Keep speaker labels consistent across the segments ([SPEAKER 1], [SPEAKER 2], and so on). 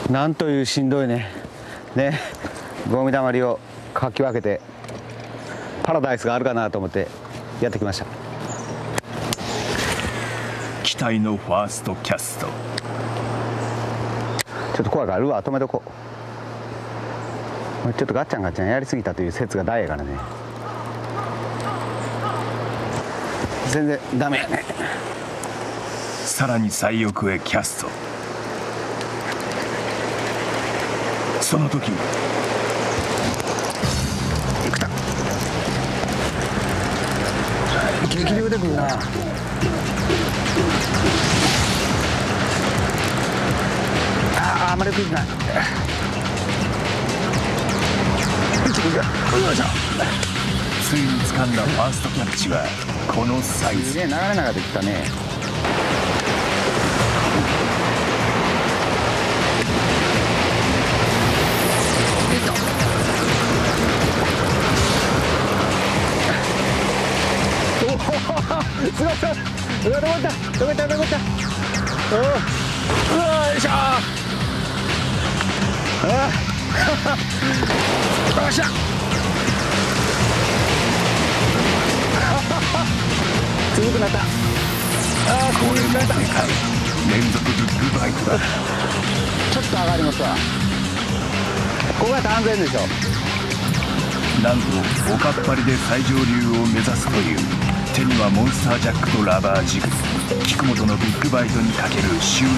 [SPEAKER 1] なんというしんどいねゴミだまりをかき分けてパラダイスがあるかなと思ってやってきました。
[SPEAKER 2] 期待のファーストキャスト。
[SPEAKER 1] ちょっと怖いからルアー止めとこう。ちょっとガッチャンガッチャンやりすぎたという説が大やからね。全然ダメやね。
[SPEAKER 2] さらに最奥へキャスト。その時
[SPEAKER 1] ギリギリ腕くるな。あんまり食いない。
[SPEAKER 2] ついに掴んだファーストキャッチはこのサイズ。
[SPEAKER 1] 流れながらできたね。すごいすごい。うわ、どこ行ったどこ行ったどこ行った。うわ、よいしょー。よっしゃ。強くなった。
[SPEAKER 2] これもでかい。連続ビッグバイトだ。
[SPEAKER 1] ちょっと上がりますわ。ここやったら安全でしょ。
[SPEAKER 2] なんとおかっぱりで最上流を目指すという。手にはモンスタージャックとラバージグ。菊本のビッグバイトにかける執念を見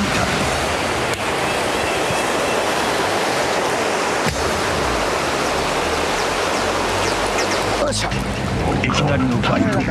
[SPEAKER 2] た。よっしゃ。いきなりのバイト。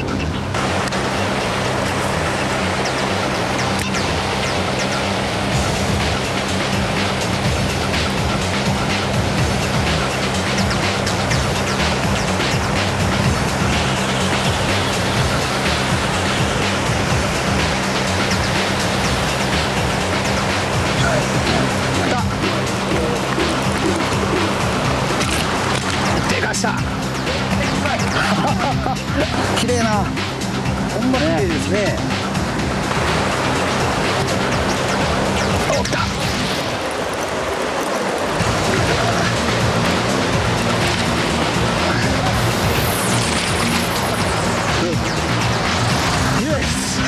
[SPEAKER 1] 綺麗な、ほんま綺麗ですね。おった。イエス。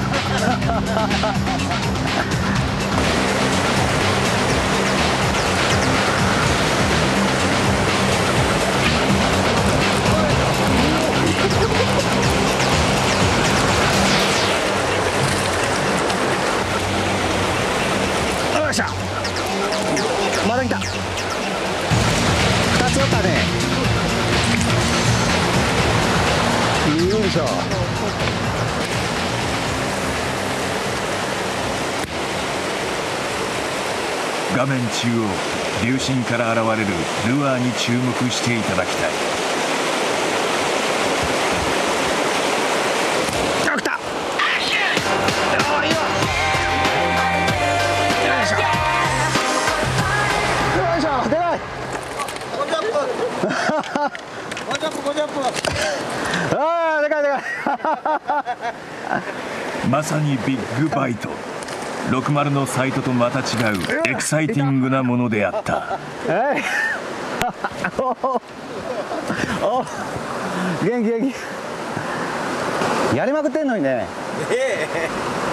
[SPEAKER 1] まだ来た。2つおったね。よいしょ。
[SPEAKER 2] 画面中央、流進から現れるルアーに注目していただきたい。
[SPEAKER 1] あ、来た。ああ、でかいでかい。
[SPEAKER 2] まさにビッグバイト。60のサイトとまた違うエキサイティングなものであった。
[SPEAKER 1] お元気元気。やりまくってんのにね。